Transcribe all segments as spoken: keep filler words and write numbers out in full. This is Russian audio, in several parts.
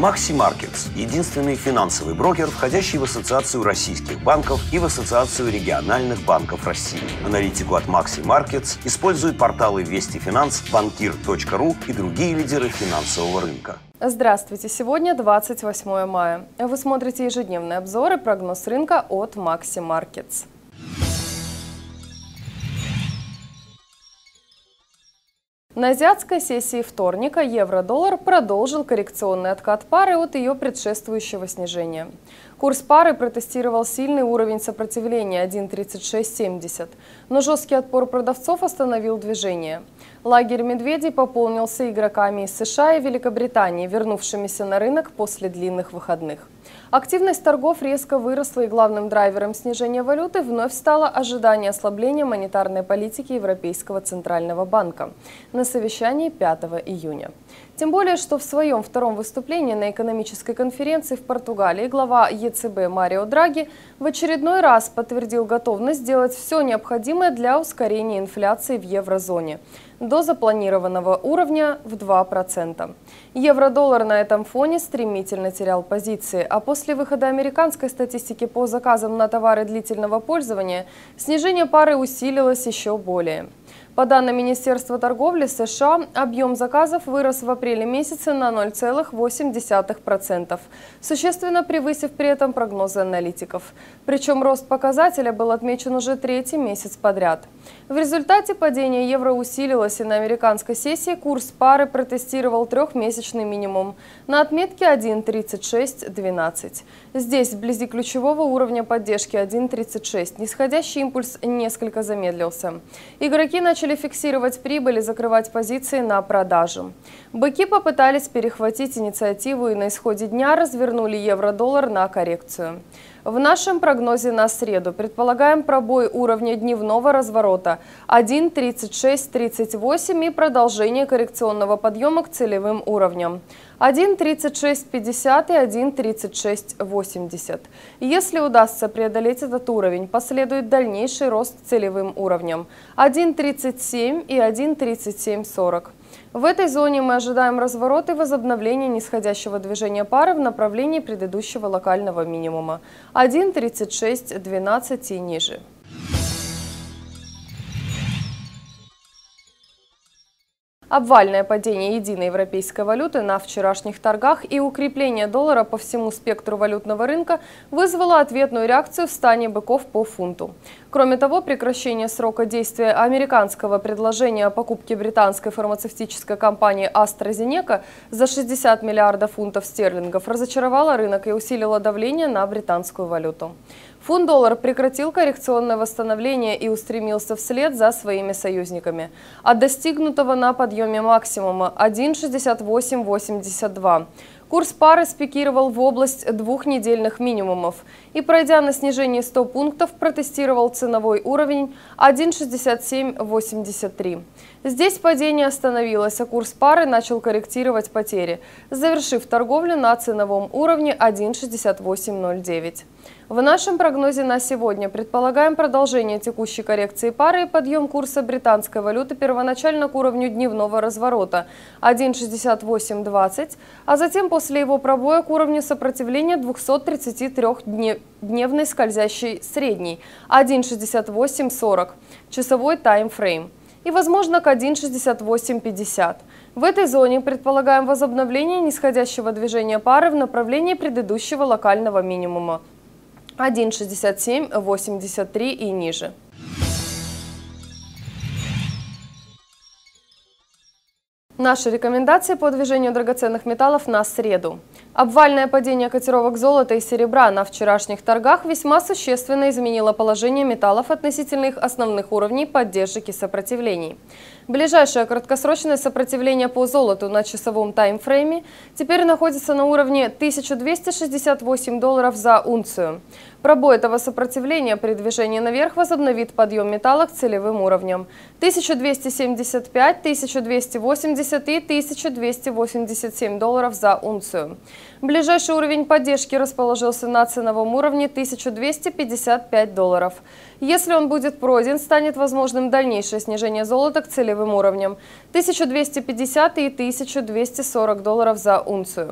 Maxi Markets – единственный финансовый брокер, входящий в Ассоциацию российских банков и в Ассоциацию региональных банков России. Аналитику от Maxi Markets используют порталы Вести Финанс, банкир точка ру и другие лидеры финансового рынка. Здравствуйте! Сегодня двадцать восьмое мая. Вы смотрите ежедневный обзор и прогноз рынка от Maxi Markets. На азиатской сессии вторника евро-доллар продолжил коррекционный откат пары от ее предшествующего снижения. Курс пары протестировал сильный уровень сопротивления один тридцать шесть семьдесят, но жесткий отпор продавцов остановил движение. Лагерь медведей пополнился игроками из США и Великобритании, вернувшимися на рынок после длинных выходных. Активность торгов резко выросла, и главным драйвером снижения валюты вновь стало ожидание ослабления монетарной политики Европейского центрального банка на совещании пятого июня. Тем более, что в своем втором выступлении на экономической конференции в Португалии глава ЕЦБ Марио Драги в очередной раз подтвердил готовность сделать все необходимое для ускорения инфляции в еврозоне до запланированного уровня в два процента. Евро-доллар на этом фоне стремительно терял позиции, а после выхода американской статистики по заказам на товары длительного пользования снижение пары усилилось еще более. По данным Министерства торговли США, объем заказов вырос в апреле месяце на ноль целых восемь десятых процента, существенно превысив при этом прогнозы аналитиков. Причем рост показателя был отмечен уже третий месяц подряд. В результате падение евро усилилось, и на американской сессии курс пары протестировал трехмесячный минимум на отметке один тридцать шесть двенадцать. Здесь, вблизи ключевого уровня поддержки один тридцать шесть, нисходящий импульс несколько замедлился. Игроки начали фиксировать прибыль и закрывать позиции на продажу. Быки попытались перехватить инициативу и на исходе дня развернули евро-доллар на коррекцию. В нашем прогнозе на среду предполагаем пробой уровня дневного разворота один тридцать шесть тридцать восемь и продолжение коррекционного подъема к целевым уровням один тридцать шесть пятьдесят и один тридцать шесть восемьдесят. Если удастся преодолеть этот уровень, последует дальнейший рост к целевым уровням один тридцать семь и один тридцать семь сорок. В этой зоне мы ожидаем разворота и возобновления нисходящего движения пары в направлении предыдущего локального минимума один тридцать шесть двенадцать и ниже. Обвальное падение единой европейской валюты на вчерашних торгах и укрепление доллара по всему спектру валютного рынка вызвало ответную реакцию в стане быков по фунту. Кроме того, прекращение срока действия американского предложения о покупке британской фармацевтической компании AstraZeneca за шестьдесят миллиардов фунтов стерлингов разочаровало рынок и усилило давление на британскую валюту. Фунт-доллар прекратил коррекционное восстановление и устремился вслед за своими союзниками. От достигнутого на подъеме максимума один шестьдесят восемь восемьдесят два. Курс пары спикировал в область двухнедельных минимумов и, пройдя на снижение сто пунктов, протестировал ценовой уровень один шестьдесят семь восемьдесят три. Здесь падение остановилось, а курс пары начал корректировать потери, завершив торговлю на ценовом уровне один шестьдесят восемь ноль девять. В нашем прогнозе на сегодня предполагаем продолжение текущей коррекции пары и подъем курса британской валюты первоначально к уровню дневного разворота один шестьдесят восемь двадцать, а затем после его пробоя к уровню сопротивления двухсот тридцати трёх дневной скользящей средней один шестьдесят восемь сорок, часовой таймфрейм, и, возможно, к один шестьдесят восемь пятьдесят. В этой зоне предполагаем возобновление нисходящего движения пары в направлении предыдущего локального минимума один шестьдесят семь восемьдесят три и ниже. Наши рекомендации по движению драгоценных металлов на среду. Обвальное падение котировок золота и серебра на вчерашних торгах весьма существенно изменило положение металлов относительно их основных уровней поддержек и сопротивлений. Ближайшее краткосрочное сопротивление по золоту на часовом таймфрейме теперь находится на уровне тысяча двести шестьдесят восемь долларов за унцию. Пробой этого сопротивления при движении наверх возобновит подъем металла к целевым уровням тысяча двести семьдесят пять, тысяча двести восемьдесят и тысяча двести восемьдесят семь долларов за унцию. Ближайший уровень поддержки расположился на ценовом уровне тысяча двести пятьдесят пять долларов. Если он будет пройден, станет возможным дальнейшее снижение золота к целевым уровням тысяча двести пятьдесят и тысяча двести сорок долларов за унцию.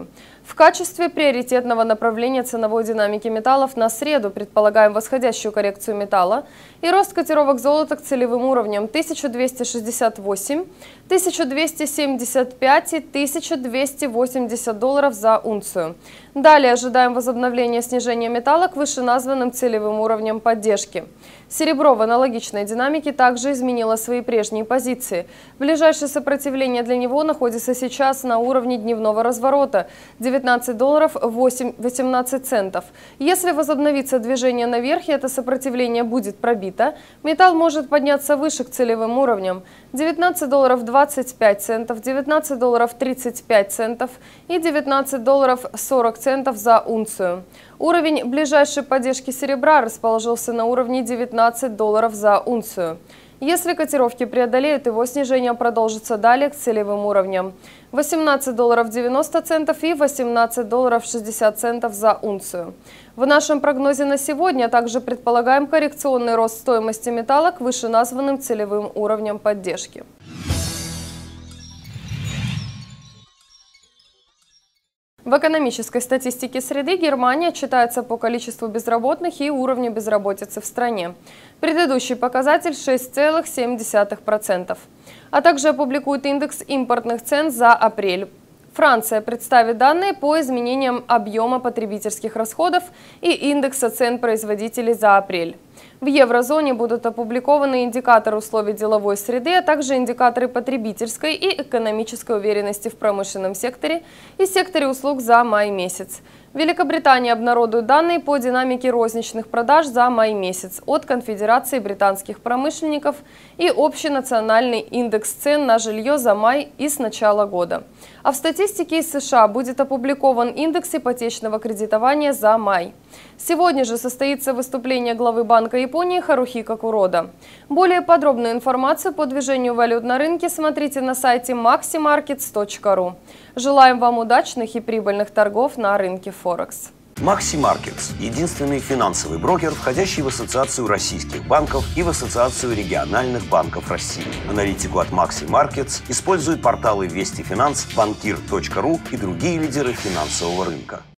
В качестве приоритетного направления ценовой динамики металлов на среду предполагаем восходящую коррекцию металла и рост котировок золота к целевым уровням тысяча двести шестьдесят восемь, тысяча двести семьдесят пять и тысяча двести восемьдесят долларов за унцию. Далее ожидаем возобновления снижения металла к вышеназванным целевым уровням поддержки. Серебро в аналогичной динамике также изменило свои прежние позиции. Ближайшее сопротивление для него находится сейчас на уровне дневного разворота – девятнадцать долларов восемнадцать центов. Если возобновится движение наверх и это сопротивление будет пробито, металл может подняться выше к целевым уровням – девятнадцать долларов двадцать пять центов, девятнадцать долларов тридцать пять центов и девятнадцать долларов сорок центов за унцию. Уровень ближайшей поддержки серебра расположился на уровне девятнадцать долларов за унцию. Если котировки преодолеют, его снижение продолжится далее к целевым уровням – восемнадцать долларов девяносто центов и восемнадцать долларов шестьдесят центов за унцию. В нашем прогнозе на сегодня также предполагаем коррекционный рост стоимости металла к вышеназванным целевым уровням поддержки. В экономической статистике среды Германия отчитается по количеству безработных и уровню безработицы в стране. Предыдущий показатель – шесть целых семь десятых процента. А также опубликует индекс импортных цен за апрель. Франция представит данные по изменениям объема потребительских расходов и индекса цен производителей за апрель. В еврозоне будут опубликованы индикаторы условий деловой среды, а также индикаторы потребительской и экономической уверенности в промышленном секторе и секторе услуг за май месяц. В Великобритании обнародуют данные по динамике розничных продаж за май месяц от Конфедерации британских промышленников и общенациональный индекс цен на жилье за май и с начала года. А в статистике из США будет опубликован индекс ипотечного кредитования за май. Сегодня же состоится выступление главы Банка Японии Харухико Курода. Более подробную информацию по движению валют на рынке смотрите на сайте макси маркетс точка ру. Желаем вам удачных и прибыльных торгов на рынке Форекс. Макси Маркетс – единственный финансовый брокер, входящий в Ассоциацию российских банков и в Ассоциацию региональных банков России. Аналитику от Макси Маркетс используют порталы Вести Финанс, банкир точка ру и другие лидеры финансового рынка.